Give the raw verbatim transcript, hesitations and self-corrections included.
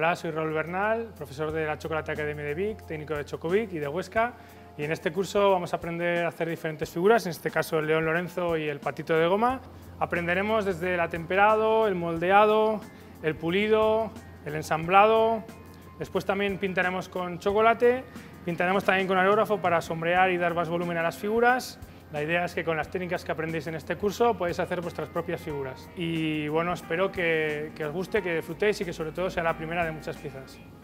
Hola, soy Raúl Bernal, profesor de la Chocolate Academy de Vic, técnico de Chocovic y de Huesca, y en este curso vamos a aprender a hacer diferentes figuras, en este caso el León Lorenzo y el patito de goma. Aprenderemos desde el atemperado, el moldeado, el pulido, el ensamblado. Después también pintaremos con chocolate, pintaremos también con aerógrafo para sombrear y dar más volumen a las figuras. La idea es que con las técnicas que aprendéis en este curso podéis hacer vuestras propias figuras. Y bueno, espero que, que os guste, que disfrutéis y que sobre todo sea la primera de muchas piezas.